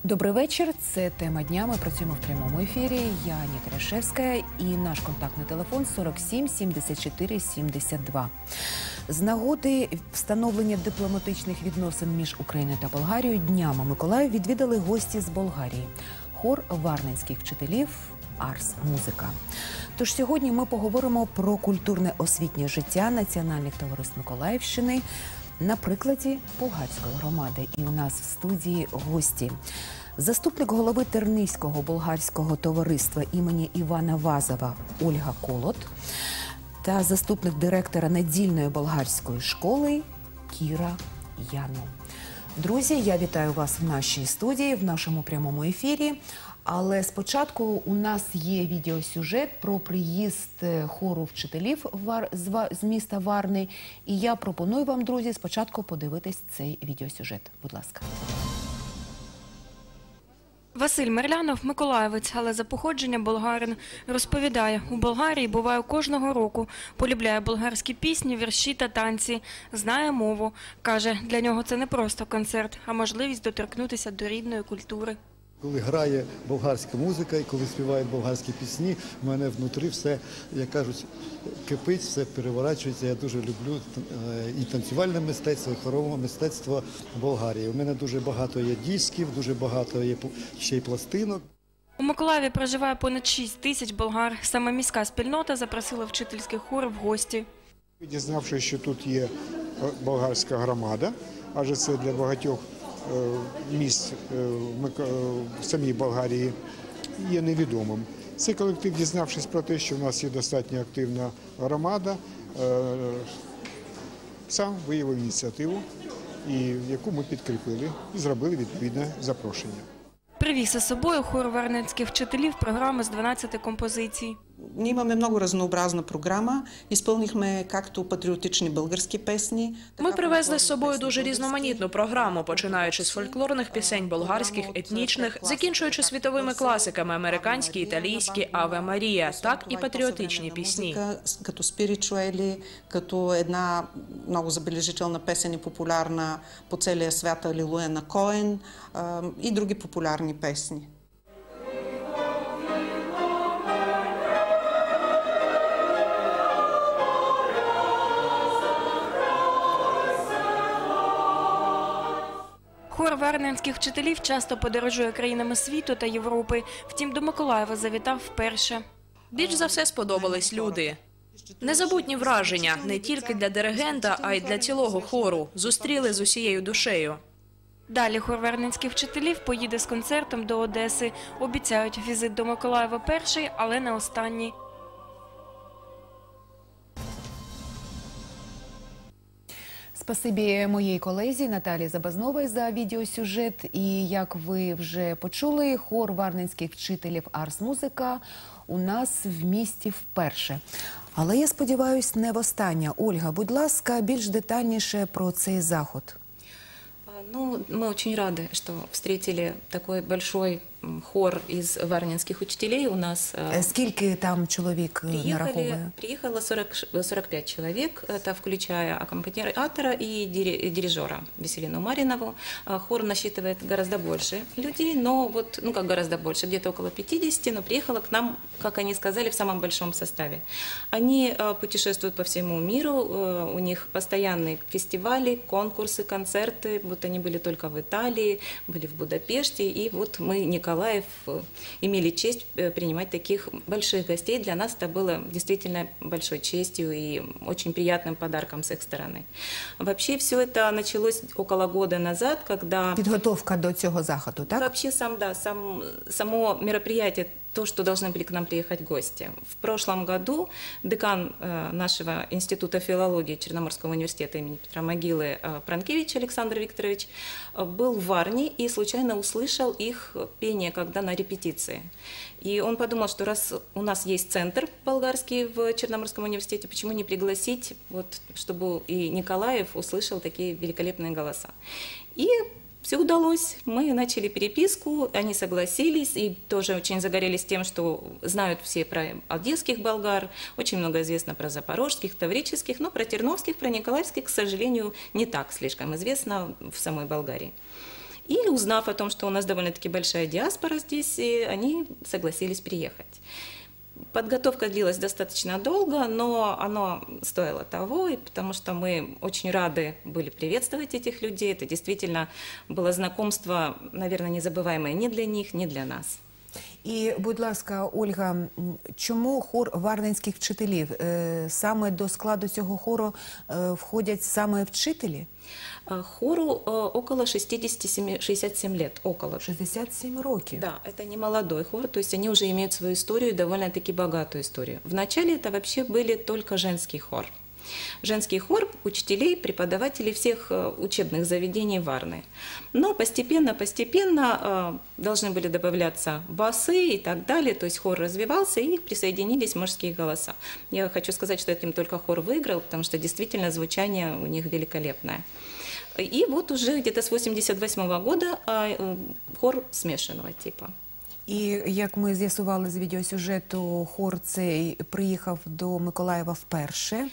Добрий вечір. Це тема дня. Ми працюємо в прямому ефірі. Я Аніта Рашевська і наш контактний телефон 47 74 72. З нагоди встановлення дипломатичних відносин між Україною та Болгарією днями Миколаїв відвідали гості з Болгарії. Хор варненських вчителів «Арс Музика». Тож сьогодні ми поговоримо про культурне освітнє життя національних товариств Миколаївщини на прикладі болгарської громади. І у нас в студії гості. Заступник голови Тернівського болгарського товариства імені Івана Вазова Ольга Колот та заступник директора недільної болгарської школи Кіра Яну. Друзі, я вітаю вас в нашій студії, в нашому прямому ефірі. Але спочатку у нас є відеосюжет про приїзд хору вчителів з міста Варни. І я пропоную вам, друзі, спочатку подивитись цей відеосюжет. Будь ласка. Василь Мерлянов – миколаївець, але за походження болгарин. Розповідає, у Болгарії буває кожного року. Полюбляє болгарські пісні, вірші та танці. Знає мову. Каже, для нього це не просто концерт, а можливість доторкнутися до рідної культури. Коли грає болгарська музика і коли співають болгарські пісні, в мене внутрі все, як кажуть, кипить, все переворачується. Я дуже люблю і танцювальне мистецтво, і хорове мистецтво Болгарії. У мене дуже багато є дисків, дуже багато є ще й пластинок. У Миколаєві проживає понад 6 тисяч болгар. Саме міська спільнота запросила вчительський хор в гості. Дізнавшись, що тут є болгарська громада, адже це для багатьох місць в самій Болгарії є невідомим. Цей колектив, дізнавшись про те, що в нас є достатньо активна громада, сам виявив ініціативу, яку ми підкріпили і зробили відповідне запрошення. Привіз із собою хор варненських вчителів програми з 12 композицій. Ние имаме много разнообразна програма. Изпълнихме както патріотичні българські песні. Ми привезли з собою дуже різноманітну програму, починаючи з фольклорних пісень болгарських, етнічних, закінчуючи світовими класиками американські, італійські, Аве Марія, так і патріотичні пісні. Като спіричуелі, като една много забележителна песен і популярна по целия свят Алілуя на Коен і другі популярні песні. Хор варненських вчителів часто подорожує країнами світу та Європи. Втім, до Миколаєва завітав вперше. Більш за все сподобались люди. Незабутні враження не тільки для диригента, а й для цілого хору. Зустріли з усією душею. Далі хор варненських вчителів поїде з концертом до Одеси. Обіцяють, візит до Миколаєва перший, але не останній. Спасибі моїй колезі Наталії Забазновій за відеосюжет. І, як ви вже почули, хор варненських вчителів «Арс Музика» у нас в місті вперше. Але, я сподіваюся, не востаннє. Ольга, будь ласка, більш детальніше про цей заход. Ну, мы очень рады, что встретили такой большой хор из варненских учителей у нас. Скільки там чоловік нараховує? Приехало 45 человек, это включая аккомпаниатора и дирижера Веселину Маринову. Хор насчитывает гораздо больше людей, но вот, ну как гораздо больше, где-то около 50, но приехало к нам, как они сказали, в самом большом составе. Они путешествуют по всему миру, у них постоянные фестивали, конкурсы, концерты. Вот они были только в Италии, были в Будапеште, и вот мы, Николаев, имели честь принимать таких больших гостей. Для нас это было действительно большой честью и очень приятным подарком с их стороны. Вообще все это началось около года назад, когда... Підготовка до цього заходу, так? Вообще само мероприятие, то, что должны были к нам приехать гости. В прошлом году декан нашего Института филологии Черноморского университета имени Петра Могилы Пранкевич Александр Викторович был в Варне и случайно услышал их пение, когда на репетиции. И он подумал, что раз у нас есть центр болгарский в Черноморском университете, почему не пригласить, вот, чтобы и Николаев услышал такие великолепные голоса. И все удалось. Мы начали переписку, они согласились и тоже очень загорелись тем, что знают все про одесских болгар, очень много известно про запорожских, таврических, но про терновских, про николаевских, к сожалению, не так слишком известно в самой Болгарии. И узнав о том, что у нас довольно-таки большая диаспора здесь, и они согласились приехать. Подготовка длилась достаточно долго, но оно стоило того, и потому что мы очень рады были приветствовать этих людей. Это действительно было знакомство, наверное, незабываемое ни для них, ни для нас. І, будь ласка, Ольга, чому хор варненських вчителів? Саме до складу цього хору входять саме вчителі? Хору около 67 лет, около. 67 років. Да, это не молодой хор, то есть они уже имеют свою историю, довольно-таки богатую историю. Вначале это вообще были только женский хор. Женский хор учителей, преподавателей всех учебных заведений Варны. Но постепенно должны были добавляться басы и так далее, то есть хор развивался, и присоединились мужские голоса. Я хочу сказать, что этим только хор выиграл, потому что действительно звучание у них великолепное. И вот уже где-то с 1988 года хор смешанного типа. І, як ми з'ясували з відеосюжету, хор цей приїхав до Миколаєва вперше.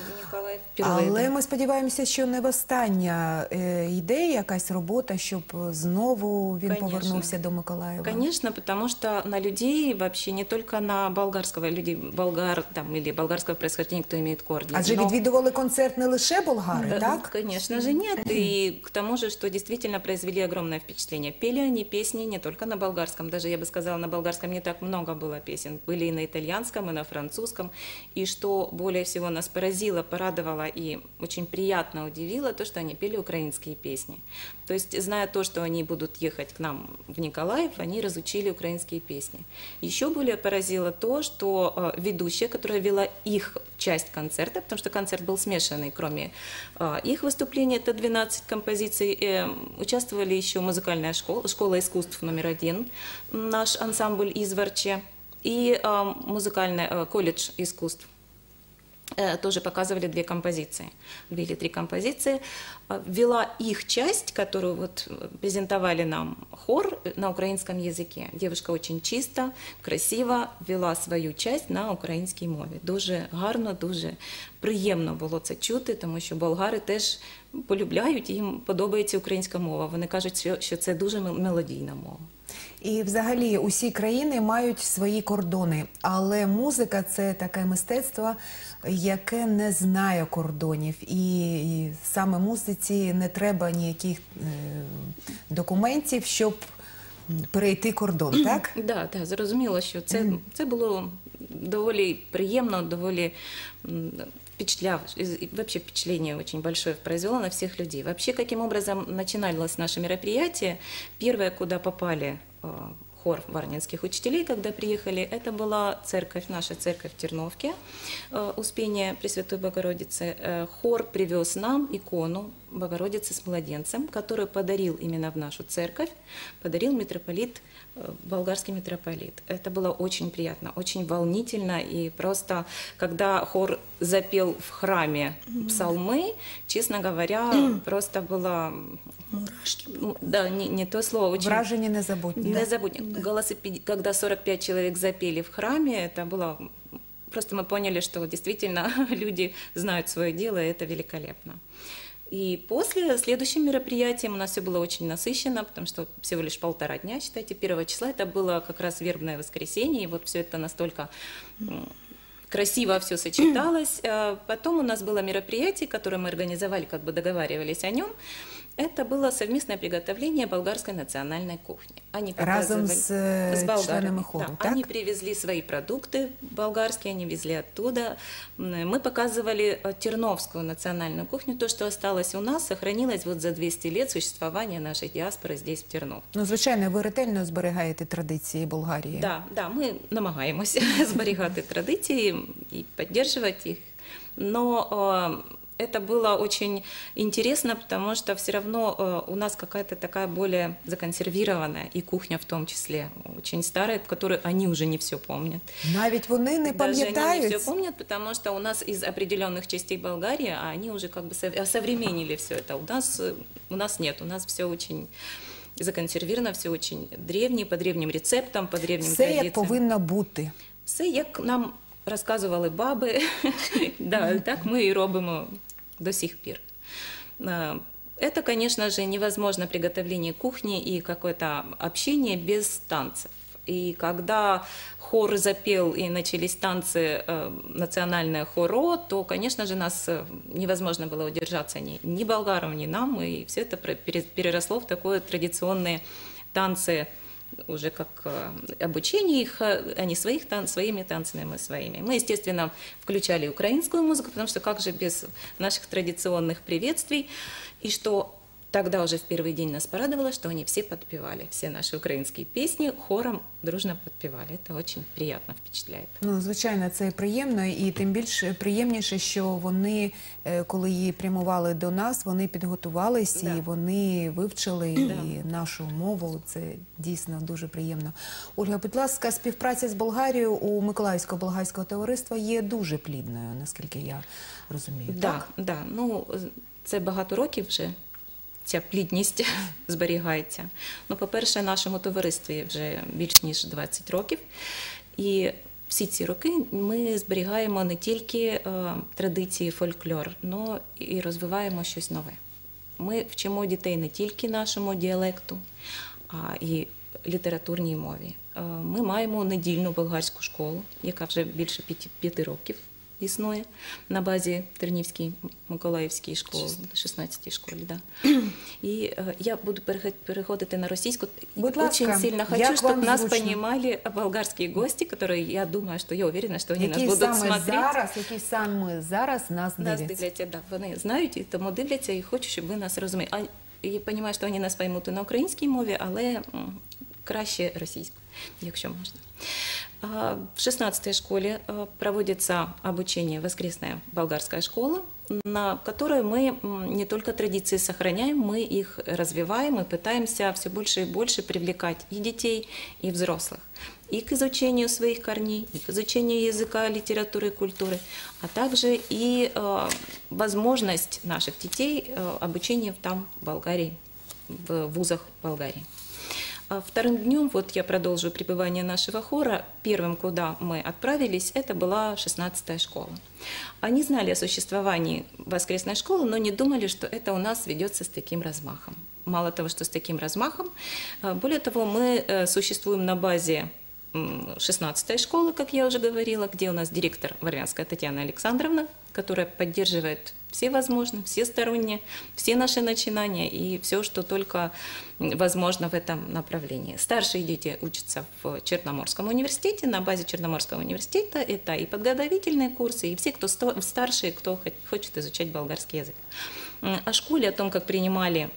Але ми сподіваємося, що не востаннє йде якась робота, щоб знову він повернувся до Миколаєва. Конечно, потому что на людей, вообще не только на болгарского, людей болгар там, или болгарского происхождения, кто имеет корни. Адже відвідували концерт не лише болгари, так? Конечно же нет. И к тому же, что действительно произвели огромное впечатление. Пели они песни не только на болгарском, даже я бы сказала, на болгарском не так много было песен. Были и на итальянском, и на французском. И что более всего нас поразило, порадовало и очень приятно удивило, то, что они пели украинские песни. То есть, зная то, что они будут ехать к нам в Николаев, они разучили украинские песни. Еще более поразило то, что ведущая, которая вела их часть концерта, потому что концерт был смешанный, кроме их выступления, это 12 композиций, участвовали еще музыкальная школа искусств №1, наш ансамбль Изварче, и музыкальный колледж искусств. Тоже показывали 2 композиции, 2 или 3 композиции. Вела их часть, которую вот презентовали нам хор на украинском языке. Девушка очень чисто, красиво вела свою часть на українській мові. Дуже гарно, дуже приємно було це чути, тому що болгари теж полюбляють, їм подобається українська мова. Вони кажуть, що це дуже мелодійна мова. І взагалі усі країни мають свої кордони, але музика – це таке мистецтво, яке не знає кордонів. І саме музиці не треба ніяких документів, щоб перейти кордон, так? Да, зрозуміло, що це було доволі приємно, доволі вообще впечатление очень большое произвело на всех людей. Вообще, каким образом начиналось наше мероприятие? Первое, куда попали хор варненских учителей, когда приехали, это была церковь, наша церковь в Терновке, Успения Пресвятой Богородицы. Хор привез нам икону Богородицы с младенцем, которую подарил именно в нашу церковь, подарил митрополит, болгарский митрополит. Это было очень приятно, очень волнительно, и просто, когда хор запел в храме псалмы, честно говоря, просто было... Мурашки. Да, не то слово. Очень... Вражение незабудне. Незабудне. Когда 45 человек запели в храме, это было... Просто мы поняли, что действительно люди знают свое дело, и это великолепно. И после следующим мероприятием у нас все было очень насыщенно, потому что всего лишь 1,5 дня, считайте, 1 числа, это было как раз вербное воскресенье, и вот все это настолько красиво все сочеталось. Потом у нас было мероприятие, которое мы организовали, как бы договаривались о нем. Это было совместное приготовление болгарской национальной кухни. Они разом с членами хора, да, так? Они привезли свои продукты болгарские, они везли оттуда. Мы показывали терновскую национальную кухню. То, что осталось у нас, сохранилось вот за 200 лет существования нашей диаспоры здесь, в Терновке. Ну, звичайно, ви ретельно зберігаєте традиції Болгарії. Да, ми намагаємося зберігати традиції и поддерживать их. Но это было очень интересно, потому что все равно у нас какая-то такая более законсервированная, и кухня в том числе, очень старая, которую они уже не все помнят. Навіть вони не пам'ятають? Даже они не все помнят, потому что у нас из определенных частей Болгарии, а они уже как бы осовременили все это. У нас нет, у нас все очень законсервировано, все очень древнее, по древним рецептам, по древним традиціям. Все як повинно бути. Все як нам розказували баби, да, так ми і робимо до сих пір. Это, конечно же, невозможно приготовление кухни и какое-то общение без танцев. И когда хор запел и начались танцы национальное хоро, то, конечно же, нас невозможно было удержаться ни болгарам, ни нам, и все это переросло в такое традиционные танцы, уже как обучение их, они своими танцами, мы своими. Мы, естественно, включали украинскую музыку, потому что как же без наших традиционных приветствий, и что тогда уже в первый день нас порадовало, что они все подпевали, все наши украинские песни хором дружно подпевали. Это очень приятно впечатляет. Ну, звичайно, це приємно, і тим більш приємніше, що вони, коли її прямували до нас, вони підготувались, і вони вивчили і нашу мову. Це дійсно дуже приємно. Ольга, будь ласка, співпраця з Болгарією у Миколаївсько-болгарського товариства є дуже плідною, наскільки я розумію. Так? Да. Ну, це багато років вже. Ця плідність зберігається. Ну, по-перше, нашому товаристві вже більш ніж 20 років. І всі ці роки ми зберігаємо не тільки традиції, фольклор, але і розвиваємо щось нове. Ми вчимо дітей не тільки нашому діалекту, а і літературній мові. Ми маємо недільну болгарську школу, яка вже більше 5 років існує на базі Тернівської Миколаївської школи, 16-й школі. Да. І я буду переходити на російську. Будь ласка, очень сильно хочу, чтобы нас понимали болгарские гости, которые, я думаю, что я уверена, что они нас будут смотреть. Які саме зараз нас дивляться. Нас дивляться, да, вони знають, і тому дивляться, і хочу, щоб ви нас розуміли. Я розумію, що вони нас поймуть і на українській мові, але краще російською, якщо можна. В 16-й школе проводится обучение «Воскресная болгарская школа», на которой мы не только традиции сохраняем, мы их развиваем и пытаемся все больше и больше привлекать и детей, и взрослых. И к изучению своих корней, и к изучению языка, литературы и культуры, а также и возможность наших детей обучения там, в Болгарии, в вузах Болгарии. Вторым днем, вот я продолжу пребывание нашего хора, первым, куда мы отправились, это была 16-я школа. Они знали о существовании воскресной школы, но не думали, что это у нас ведется с таким размахом. Мало того, что с таким размахом, более того, мы существуем на базе 16-й школы, как я уже говорила, где у нас директор Варвянская Татьяна Александровна, которая поддерживает все возможно, всесторонне, все наши начинания и все, что только возможно в этом направлении. Старшие дети учатся в Черноморском университете, на базе Черноморского университета это и подготовительные курсы, и все, кто старшие, кто хочет изучать болгарский язык. О школе, о том, как принимали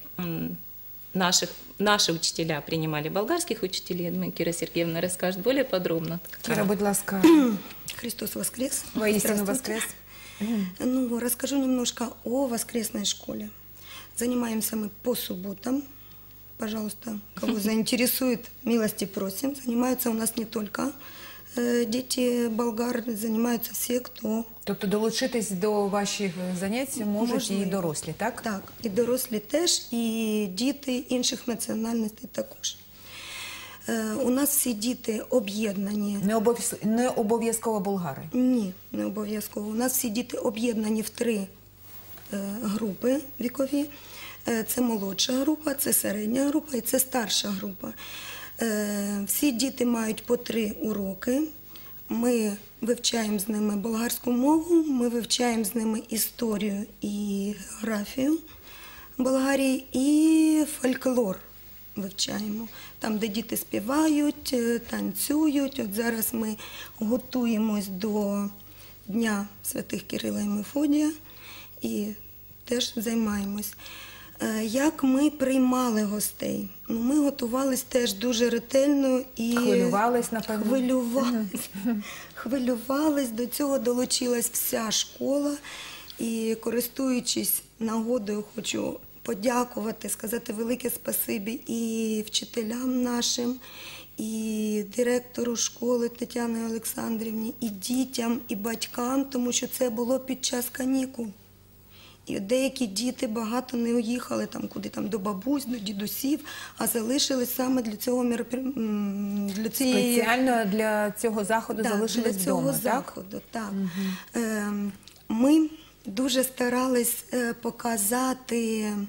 наши учителя принимали болгарских учителей, я думаю, Кира Сергеевна расскажет более подробно. Кира, будь ласка. Христос воскрес. Воистину воскрес. Ну, расскажу немножко о воскресной школе. Занимаемся мы по субботам. Пожалуйста, кого заинтересует, милости просим. Занимаются у нас не только дети болгар, занимаются всі, хто... Тобто долучитись до ваших занять можуть і дорослі, так? Так, і дорослі теж, і діти інших національностей також. У нас всі діти об'єднані. Не обов'язково болгари? Ні, не обов'язково. У нас всі діти об'єднані в 3 групи вікові. Це молодша група, це середня група і це старша група. Всі діти мають по 3 уроки. Ми вивчаємо з ними болгарську мову, ми вивчаємо з ними історію і географію Болгарії і фольклор вивчаємо. Там, де діти співають, танцюють. От зараз ми готуємось до Дня святих Кирила і Мефодія і теж займаємось. Як ми приймали гостей? Ну, ми готувалися теж дуже ретельно і хвилювались, напевно. Хвилювались, до цього долучилась вся школа. І, користуючись нагодою, хочу подякувати, сказати велике спасибі і вчителям нашим, і директору школи Тетяні Олександрівні, і дітям, і батькам, тому що це було під час канікул. І деякі діти багато не уїхали там, куди там, до бабусь, до дідусів, а залишились саме для цього спеціально для цього заходу залишились для цього вдома, заходу, так? Ми дуже старались показати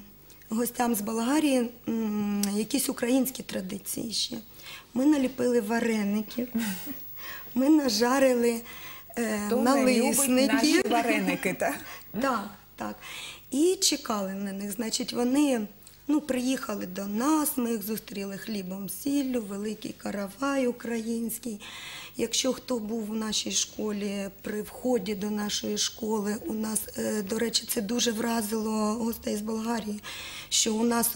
гостям з Болгарії якісь українські традиції ще. Ми наліпили вареників, ми нажарили налисники. Наші вареники, так? Так, так. І чекали на них. Значить, вони приїхали до нас, ми їх зустріли хлібом, сіллю, великий каравай український. Якщо хто був в нашій школі, при вході до нашої школи, у нас, до речі, це дуже вразило гостей з Болгарії, що у нас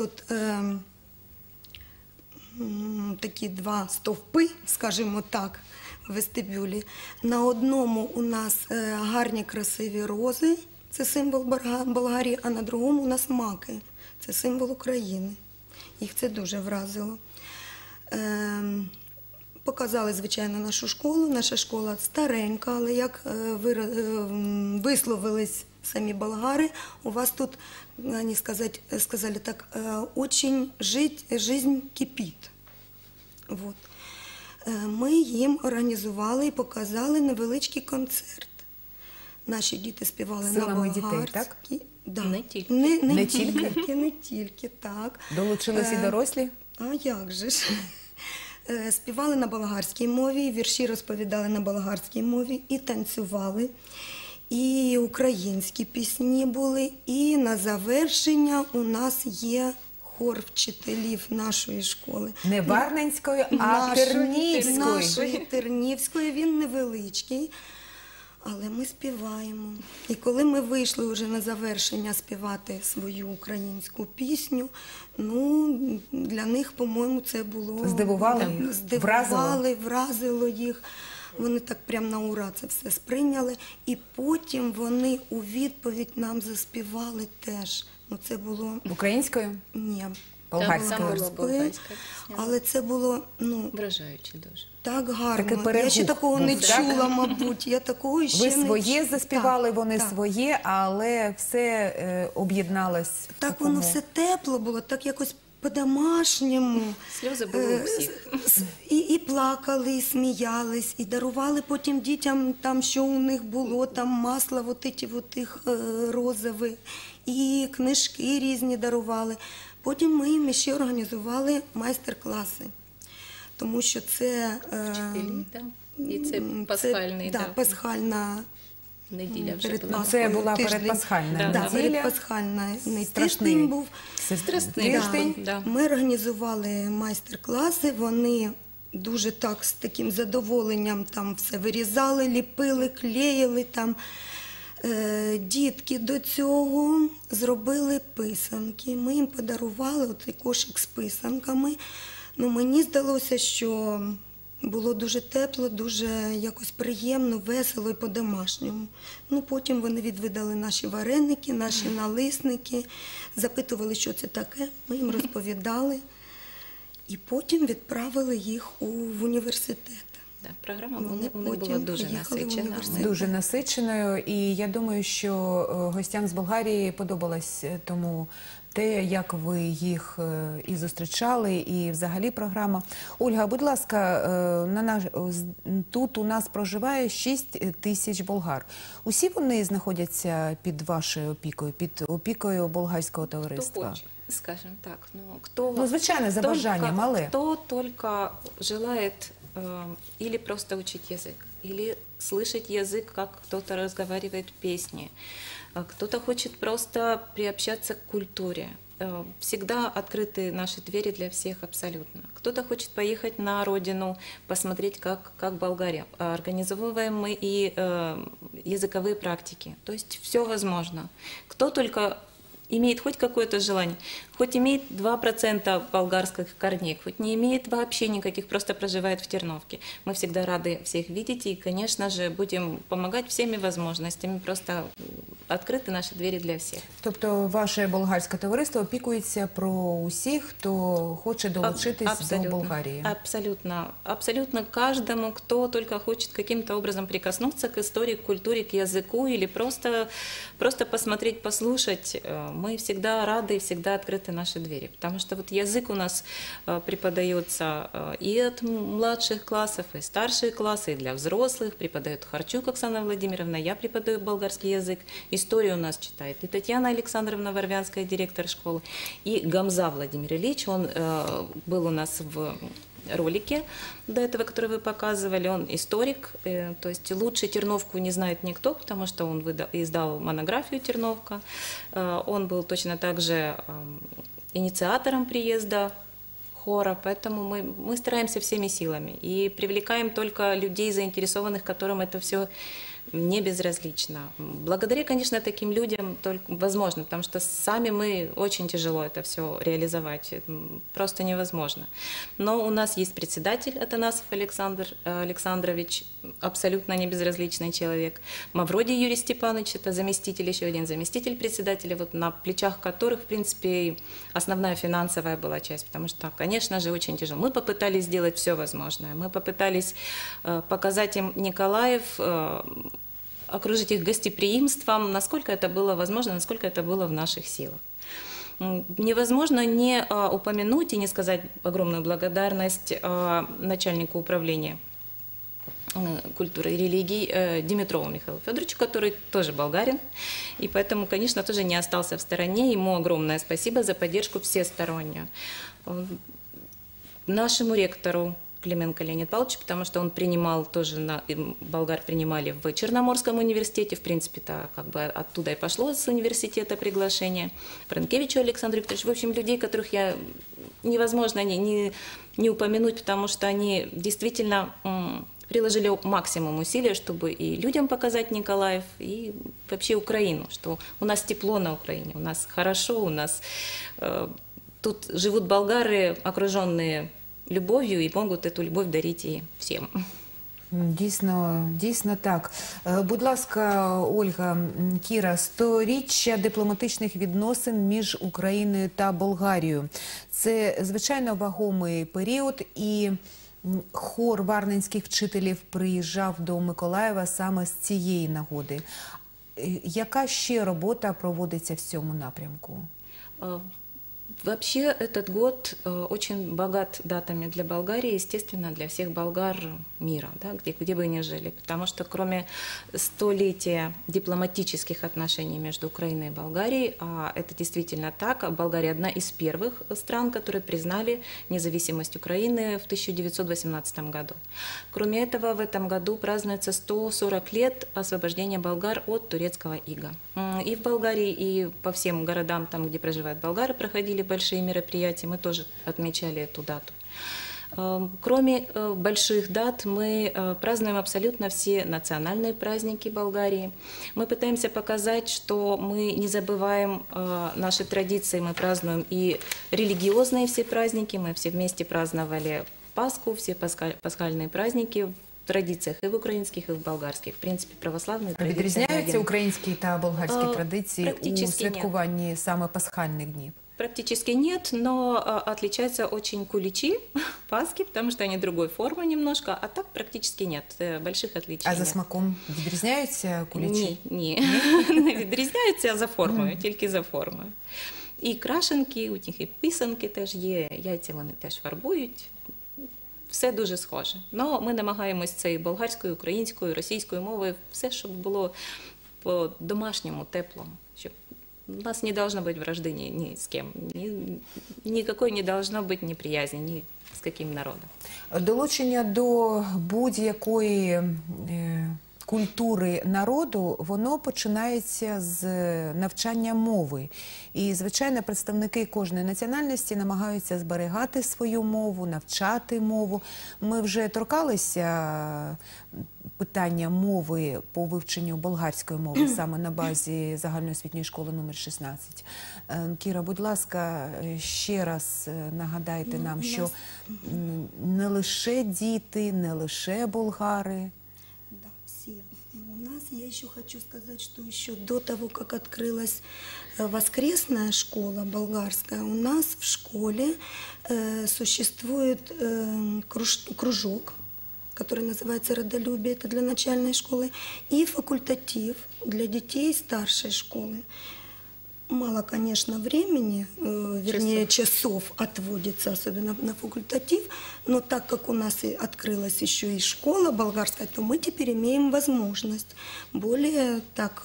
такі два стовпи, скажімо так, в вестибюлі. На одному у нас гарні красиві рози, це символ Болгарії, а на другому у нас маки, це символ України. Їх це дуже вразило. Показали, звичайно, нашу школу. Наша школа старенька, але як висловились самі болгари, у вас тут, вони сказали так, очень жизнь кипить. Вот. Ми їм організували і показали невеличкий концерт. Наші діти співали Силами на болгарській. дітей, так? Да. Не тільки. Не тільки, так. Долучились і дорослі? А як же ж? Співали на болгарській мові, вірші розповідали на болгарській мові, і танцювали, і українські пісні були, і на завершення у нас є хор вчителів нашої школи. Не Варненської, а Тернівської. Нашої Тернівської, він невеличкий. Але ми співаємо. І коли ми вийшли вже на завершення співати свою українську пісню, для них, по-моєму, це було... Здивували? Вразило їх. Вони так прямо на ура це все сприйняли. І потім вони у відповідь нам заспівали теж. Це було... Українською? Ні. Болгарською. Але це було, Вражаюче дуже. так гарно. Такий перегук. Я ще такого не Так? чула, мабуть. Я такого ще Ви не своє чула. заспівали, вони так. своє, але все об'єдналось в Так такому... воно все тепло було, так якось по-домашньому. Сльози були у всіх. І плакали, і сміялись, і дарували потім дітям, там, що у них було, там масло розове, і книжки різні дарували. Потім ми їм ще організували майстер-класи, тому що це... І це пасхальний, пасхальна неділя вже була. Це була тиждень. передпасхальна Да, неділя. передпасхальний Страшний. тиждень був. Страшний Тиждень. да. Ми організували майстер-класи, вони дуже так з таким задоволенням там все вирізали, ліпили, клеїли там. Дітки до цього зробили писанки. Ми їм подарували оцей кошик з писанками. Мені здалося, що було дуже тепло, дуже якось приємно, весело і по-домашньому. Потім вони відвідали наші вареники, наші налисники, запитували, що це таке. Ми їм розповідали. І потім відправили їх в університет. Програма у них була дуже насичена. Дуже насиченою, і я думаю, що гостям з Болгарії подобалось тому те, як ви їх і зустрічали, і взагалі програма. Ольга, будь ласка, тут у нас проживає 6 тисяч болгар. Усі вони знаходяться під вашою опікою, під опікою болгарського товариства? Хто хоче, скажімо так. Звичайно, за бажанням, але... Хто тільки желає или просто учить язык, или слышать язык, как кто-то разговаривает песни. Кто-то хочет просто приобщаться к культуре. Всегда открыты наши двери для всех абсолютно. Кто-то хочет поехать на родину, посмотреть, как Болгария. Организовываем мы и языковые практики. То есть все возможно. Кто только имеет хоть какое-то желание, хоть имеет 2% болгарских корней, хоть не имеет вообще никаких, просто проживает в Терновке. Мы всегда рады всех видеть и, конечно же, будем помогать всеми возможностями, просто відкриті наші двері для всіх. Тобто ваше болгарське товариство опікується про усіх, хто хоче долучитись до Болгарії? Абсолютно. Абсолютно каждому, кто только хочет каким-то образом прикоснуться к истории, к культуре, к языку или просто посмотреть, послушать. Мы всегда рады и всегда открыты наши двери. Потому что вот язык у нас преподается и от младших классов, и старшие классы, и для взрослых. Преподает Харчук Оксана Владимировна, я преподаю болгарский язык. историю у нас читает и Татьяна Александровна Варвянская, директор школы, и Гамза Владимир Ильич, он был у нас в ролике до этого, который вы показывали, он историк, то есть лучше Терновку не знает никто, потому что он издал монографию «Терновка», он был точно так же инициатором приезда хора, поэтому мы стараемся всеми силами и привлекаем только людей, заинтересованных, которым это все не безразлично. Благодаря, конечно, таким людям только возможно, потому что сами мы очень тяжело это все реализовать, просто невозможно. Но у нас есть председатель Атанасов Александр Александрович, абсолютно не безразличный человек. Мавродий Юрий Степанович, это заместитель, еще один заместитель председателя, вот на плечах которых, в принципе, основная финансовая была часть, потому что, конечно же, очень тяжело. Мы попытались сделать все возможное, мы попытались показать им Николаев, окружить их гостеприимством, насколько это было возможно, насколько это было в наших силах. Невозможно не упомянуть и не сказать огромную благодарность начальнику управления культуры и религий Димитрову Михаилу Федоровичу, который тоже болгарин, и поэтому, конечно, тоже не остался в стороне. Ему огромное спасибо за поддержку всестороннюю. Нашему ректору Клименко Леонид Павлович, потому что он принимал тоже, болгар принимали в Черноморском университете, в принципе-то как бы оттуда и пошло с университета приглашение, Франкевичу Александру Викторовичу, в общем, людей, которых невозможно не упомянуть, потому что они действительно приложили максимум усилий, чтобы и людям показать Николаев, и вообще Украину, что у нас тепло на Украине, у нас хорошо, у нас тут живут болгары, окруженные любов'ю, і можуть цю любов дарити і всім. Дійсно так. Будь ласка, Ольга, Кіра, 100-річчя дипломатичних відносин між Україною та Болгарією. Це, звичайно, вагомий період, і хор варненських вчителів приїжджав до Миколаєва саме з цієї нагоди. Яка ще робота проводиться в цьому напрямку? Вообще этот год очень богат датами для Болгарии, естественно, для всех болгар мира, да, где бы ни жили. Потому что кроме столетия дипломатических отношений между Украиной и Болгарией, а это действительно так, Болгария одна из первых стран, которые признали независимость Украины в 1918 году. Кроме этого, в этом году празднуется 140 лет освобождения болгар от турецкого ига. И в Болгарии, и по всем городам, там, где проживают болгары, проходили большие мероприятия, мы тоже отмечали эту дату. Кроме больших дат, мы празднуем абсолютно все национальные праздники Болгарии. Мы пытаемся показать, что мы не забываем наши традиции, мы празднуем и религиозные все праздники, мы все вместе праздновали Пасху, все пасхальные праздники, в традиціях і в українських, і в болгарських. В принципі, православні традиції. Відрізняються українські та болгарські традиції у святкуванні саме пасхальних днів? Практически нет, но отличаются очень куличи Пасхи, потому что они другой формы немножко, а так практически нет больших отличий. А за смаком відрізняються куличі? Ні. Відрізняються за формою, тільки за формою. І крашенки, у них і писанки теж є, яйця вони теж фарбують. Все дуже схоже. Но ми намагаємось це і болгарською, українською, російською мовою, все, щоб було по-домашньому, теплому. Щоб у нас не должно быть вражды ни с кем, никакой не должно быть неприязни ни с каким народом. Долучення до будь-якої культури народу, воно починається з навчання мови. І, звичайно, представники кожної національності намагаються зберігати свою мову, навчати мову. Ми вже торкалися питання мови по вивченню болгарської мови саме на базі загальноосвітньої школи номер 16. Кіра, будь ласка, ще раз нагадайте нам, що не лише діти, не лише болгари. Да, все. У нас, я еще хочу сказать, что еще до того, как открылась воскресная школа болгарская, у нас в школе существует кружок, который называется «Родолюбие», это для начальной школы, и факультатив для детей старшей школы. Мало, конечно, времени, вернее, часов отводится, особенно на факультатив, Но так как у нас и открылась еще и школа болгарская, то мы теперь имеем возможность более так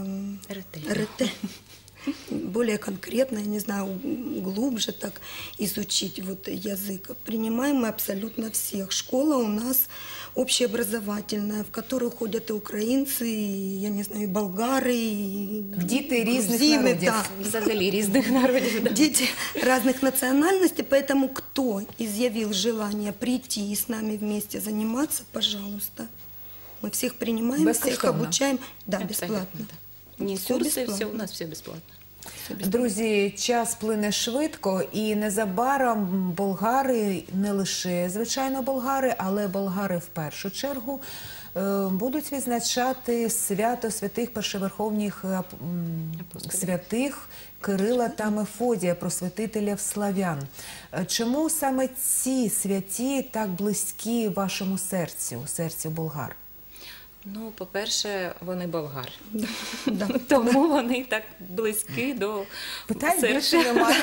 более конкретно, я не знаю, глубже так изучить вот язык. Принимаем мы абсолютно всех. Школа у нас общеобразовательная, в которую ходят и украинцы, и, я не знаю, и болгары, и Діти різних грузины, народів. да. Взагалі різних народів. Да. Дети разных национальностей, поэтому кто изъявил желание прийти и с нами вместе заниматься, пожалуйста. Мы всех принимаем, всех Бескоштовно. обучаем. Да, Абсолютно, бесплатно. да. Не Всё курсы, бесплатно. все, у нас все бесплатно. Друзі, час плине швидко, і незабаром болгари, не лише, звичайно, болгари, але болгари в першу чергу, будуть відзначати свято святих першоверховних святих Кирила та Мефодія, просвітителів славян. Чому саме ці святі так близькі вашому серцю, серцю болгар? Ну, по-перше, вони болгар. Да. Тому вони так близькі до Питань серця. більше немає.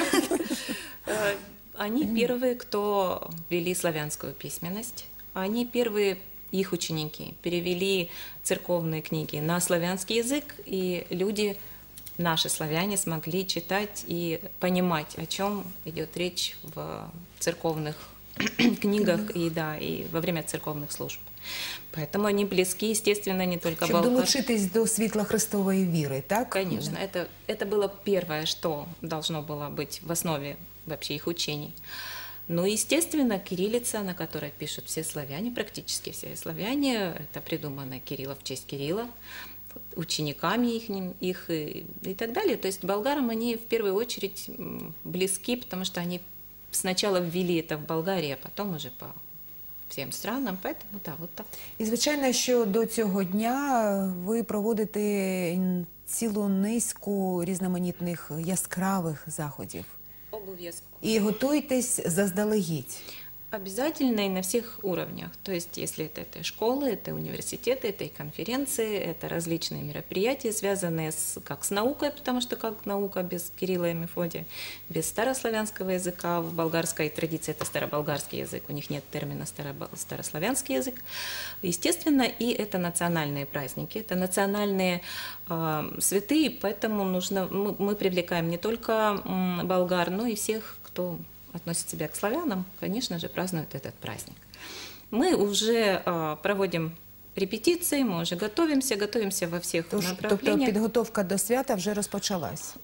Они первые, кто ввели славянскую письменность. Они первые, их ученики, перевели церковные книги на славянский язык, и люди, наши славяне, смогли читать и понимать, о чем идет речь в церковных книгах и, да, и во время церковных служб. Поэтому они близки, естественно, не только Щоб болгар. долучитись до світла Христової віри, так? Конечно, это было первое, что должно было быть в основе вообще их учений. Ну, естественно, кириллица, на которой пишут все славяне, практически все славяне, это придумано Кирилла в честь Кирилла, учениками их и так далее. То есть болгарам они в первую очередь близки, потому что они сначала ввели это в Болгарии, а потом уже по всім странам, поэтому да, вот так. І, звичайно, що до цього дня ви проводите цілу низку різноманітних яскравих заходів. Обов'язково. І готуйтесь заздалегідь. Обязательно и на всех уровнях. То есть, если это школы, это университеты, это и конференции, это различные мероприятия, связанные как с наукой, потому что как наука без Кирилла и Мефодия, без старославянского языка, в болгарской традиции это староболгарский язык, у них нет термина старославянский язык. Естественно, и это национальные праздники, это национальные святые, поэтому мы привлекаем не только болгар, но и всех, кто относит себя к славянам, конечно же, празднуют этот праздник. Мы уже проводим репетиции, мы уже готовимся во всіх Тобто направленнях. підготовка до свята вже розпочалась?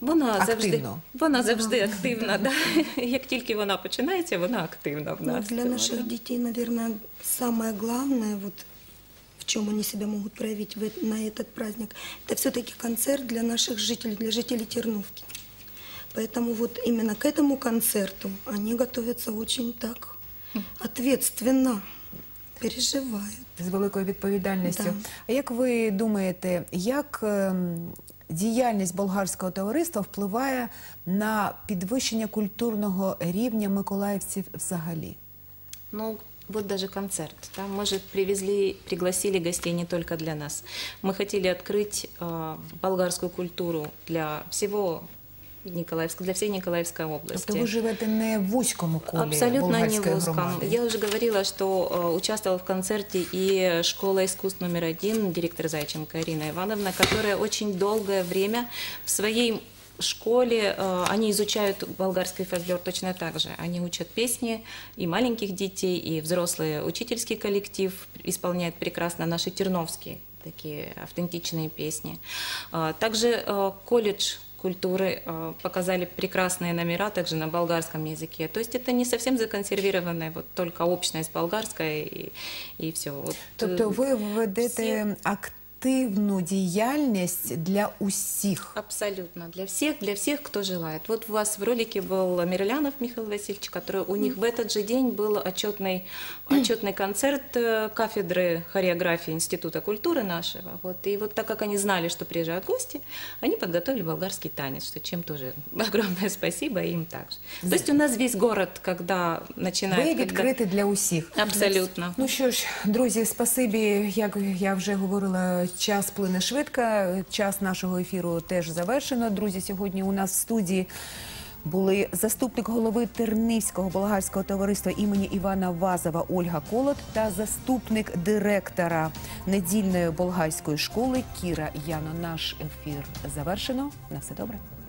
Вона завжди активна. Да. Як тільки вона починається, вона активна в нас. Для наших детей, наверное, самое главное, вот в чем они себя могут проявить на этот праздник, это все-таки концерт для наших жителей, для жителей Терновки. Поэтому вот именно к этому концерту они готовятся очень так ответственно, переживают. З великою відповідальністю. Да. А як ви думаєте, як діяльність болгарського товариства впливає на підвищення культурного рівня миколаївців взагалі? Ну, вот даже концерт. Да? Мы же пригласили гостей не только для нас. Мы хотели открыть болгарскую культуру для всего Николаевска, для всей Николаевской области. Тобто ви живете не в вузькому колі Абсолютно не болгарської в узком. громади? Я уже говорила, что участвовала в концерте и школа искусств номер 1, директор Зайченко Ирина Ивановна, которая очень долгое время в своей школе, они изучают болгарский фольклор точно так же. Они учат песни и маленьких детей, и взрослый учительский коллектив исполняет прекрасно наши терновские такие автентичные песни. Также колледж культуры показали прекрасные номера также на болгарском языке. То есть это не совсем законсервированная вот только общность болгарская и все. Вот, Тобто ви ведете активну діяльність для усіх? Абсолютно. Для всех, кто желает. Вот у вас в ролике был Мирлянов Михаил Васильевич, который у них в этот же день был отчетный концерт кафедры хореографии Института культуры нашего. Вот. И вот так как они знали, что приезжают гости, они подготовили болгарский танец, что чем тоже огромное спасибо им также. То есть у нас весь город, когда начинает... Ви відкриті для усіх? Абсолютно. Ну що ж, друзі, спасибі, як я вже говорила, час плине швидко, час нашого ефіру теж завершено. Друзі, сьогодні у нас в студії Були заступник голови Тернівського болгарського товариства імені Івана Вазова Ольга Колот та заступник директора недільної болгарської школи Кіра Яно. Наш ефір завершено. На все добре.